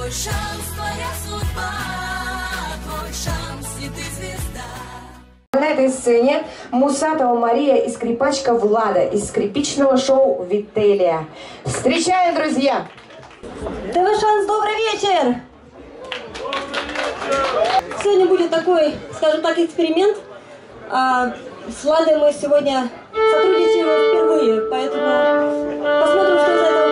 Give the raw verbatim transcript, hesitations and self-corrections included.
Твой шанс, твоя судьба, твой шанс, и ты звезда. На этой сцене Мусатова Мария и скрипачка Влада из скрипичного шоу «Вителия». Встречаем, друзья! ТВ «Шанс», добрый вечер! Сегодня будет такой, скажем так, эксперимент. А, с Владой мы сегодня сотрудничаем впервые, поэтому посмотрим, что из этого